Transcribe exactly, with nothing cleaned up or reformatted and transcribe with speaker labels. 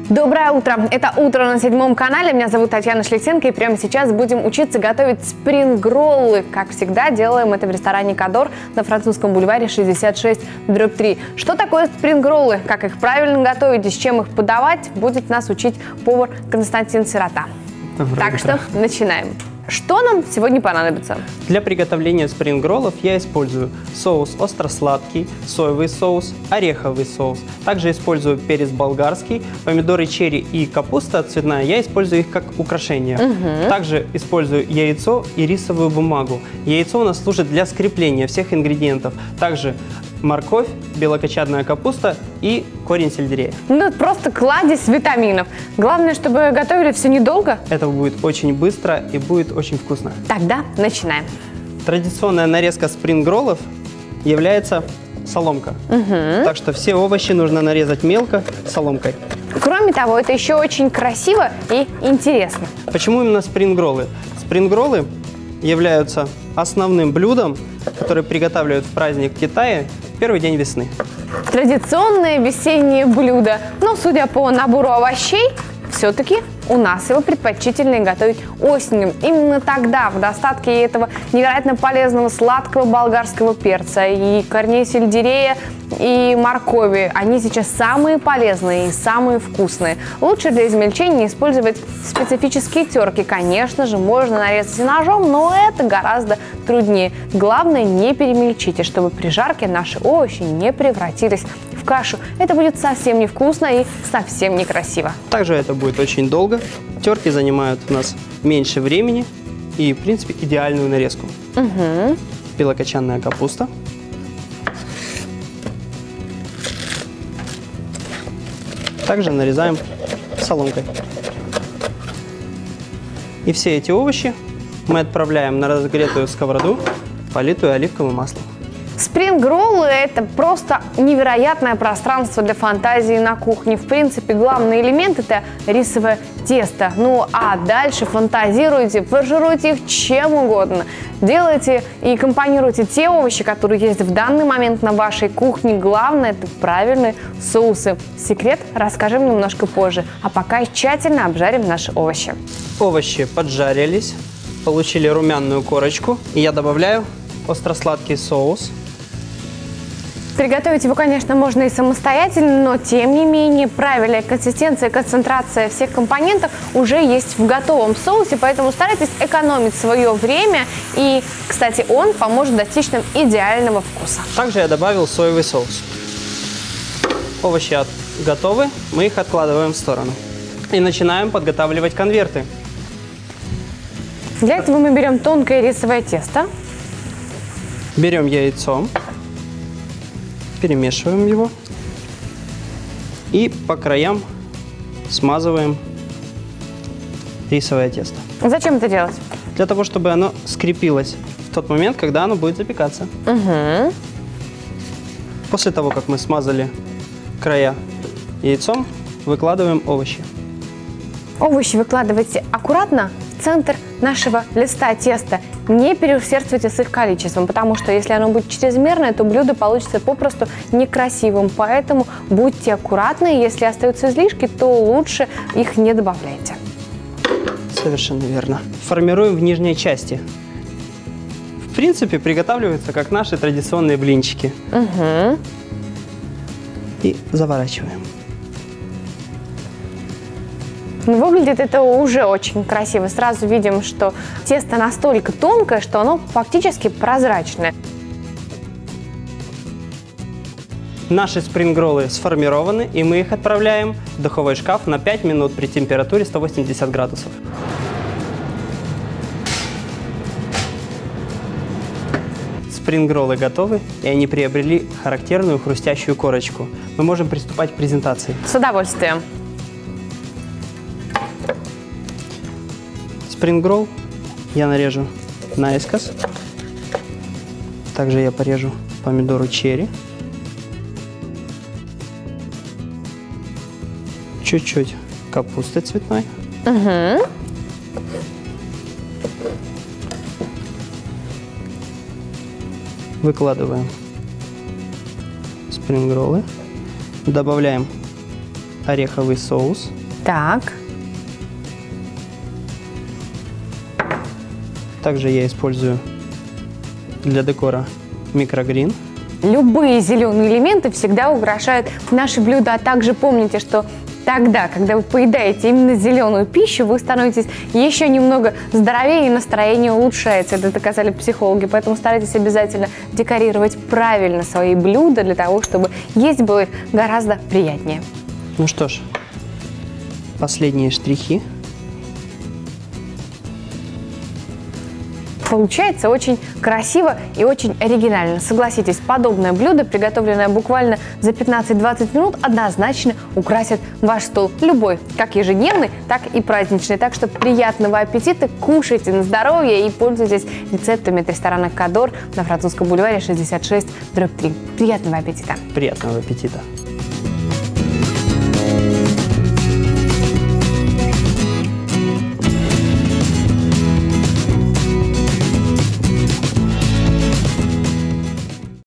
Speaker 1: Доброе утро! Это «Утро на седьмом канале». Меня зовут Татьяна Шлетенко, и прямо сейчас будем учиться готовить спрингроллы. Как всегда, делаем это в ресторане «Кадор» на Французском бульваре шестьдесят шесть дробь три. Что такое спрингроллы, как их правильно готовить и с чем их подавать, будет нас учить повар Константин Сирота.
Speaker 2: Доброе
Speaker 1: так
Speaker 2: утро.
Speaker 1: что начинаем. Что нам сегодня понадобится?
Speaker 2: Для приготовления спрингроллов я использую соус остро-сладкий, соевый соус, ореховый соус. Также использую перец болгарский, помидоры черри и капуста цветная. Я использую их как украшение. Угу. Также использую яйцо и рисовую бумагу. Яйцо у нас служит для скрепления всех ингредиентов. Также морковь, белокочанная капуста и корень сельдерея.
Speaker 1: Ну, это просто кладезь витаминов. Главное, чтобы готовили все недолго.
Speaker 2: Это будет очень быстро и будет очень вкусно.
Speaker 1: Тогда начинаем.
Speaker 2: Традиционная нарезка спрингроллов является соломка. Угу. Так что все овощи нужно нарезать мелко соломкой.
Speaker 1: Кроме того, это еще очень красиво и интересно.
Speaker 2: Почему именно спрингроллы? Спрингроллы являются основным блюдом, которое приготавливают в праздник в Китае в первый день весны.
Speaker 1: Традиционное весеннее блюдо, но судя по набору овощей, все-таки у нас его предпочтительнее готовить осенью. Именно тогда в достатке этого невероятно полезного сладкого болгарского перца и корней сельдерея и моркови. Они сейчас самые полезные и самые вкусные. Лучше для измельчения использовать специфические терки. Конечно же, можно нарезать и ножом, но это гораздо труднее. Главное, не перемельчите, чтобы при жарке наши овощи не превратились в кашу. Это будет совсем невкусно и совсем некрасиво.
Speaker 2: Также это будет очень долго. Терки занимают у нас меньше времени и, в принципе, идеальную нарезку. Угу. Белокочанная капуста. Также нарезаем соломкой. И все эти овощи мы отправляем на разогретую сковороду, политую оливковым маслом.
Speaker 1: Спрингроллы – это просто невероятное пространство для фантазии на кухне. В принципе, главный элемент – это рисовое тесто. Ну а дальше фантазируйте, фаршируйте их чем угодно. Делайте и компонируйте те овощи, которые есть в данный момент на вашей кухне. Главное – это правильные соусы. Секрет расскажем немножко позже. А пока тщательно обжарим наши овощи.
Speaker 2: Овощи поджарились, получили румяную корочку. И я добавляю остро-сладкий соус.
Speaker 1: Приготовить его, конечно, можно и самостоятельно, но тем не менее правильная консистенция, концентрация всех компонентов уже есть в готовом соусе, поэтому старайтесь экономить свое время. И, кстати, он поможет достичь нам идеального вкуса.
Speaker 2: Также я добавил соевый соус. Овощи готовы, мы их откладываем в сторону. И начинаем подготавливать конверты.
Speaker 1: Для этого мы берем тонкое рисовое тесто.
Speaker 2: Берем яйцо. Перемешиваем его и по краям смазываем рисовое тесто.
Speaker 1: Зачем это делать?
Speaker 2: Для того, чтобы оно скрепилось в тот момент, когда оно будет запекаться. Угу. После того, как мы смазали края яйцом, выкладываем овощи.
Speaker 1: Овощи выкладывайте аккуратно в центр нашего листа теста. Не переусердствуйте с их количеством, потому что если оно будет чрезмерное, то блюдо получится попросту некрасивым. Поэтому будьте аккуратны, если остаются излишки, то лучше их не добавляйте.
Speaker 2: Совершенно верно. Формируем в нижней части. В принципе, приготавливаются как наши традиционные блинчики. Угу. И заворачиваем.
Speaker 1: Выглядит это уже очень красиво. Сразу видим, что тесто настолько тонкое, что оно фактически прозрачное.
Speaker 2: Наши спрингроллы сформированы, и мы их отправляем в духовой шкаф на пять минут при температуре сто восемьдесят градусов. Спрингроллы готовы, и они приобрели характерную хрустящую корочку. Мы можем приступать к презентации.
Speaker 1: С удовольствием.
Speaker 2: Спрингролл я нарежу наискось. Также я порежу помидору черри. Чуть-чуть капусты цветной. Угу. Выкладываем спрингроллы. Добавляем ореховый соус.
Speaker 1: Так.
Speaker 2: Также я использую для декора микрогрин.
Speaker 1: Любые зеленые элементы всегда украшают наши блюда. А также помните, что тогда, когда вы поедаете именно зеленую пищу, вы становитесь еще немного здоровее и настроение улучшается. Это доказали психологи. Поэтому старайтесь обязательно декорировать правильно свои блюда для того, чтобы есть было их гораздо приятнее.
Speaker 2: Ну что ж, последние штрихи.
Speaker 1: Получается очень красиво и очень оригинально. Согласитесь, подобное блюдо, приготовленное буквально за пятнадцать-двадцать минут, однозначно украсит ваш стол. Любой, как ежедневный, так и праздничный. Так что приятного аппетита, кушайте на здоровье и пользуйтесь рецептами от ресторана «Кадор» на Французском бульваре шестьдесят шесть дробь три. Приятного аппетита!
Speaker 2: Приятного аппетита!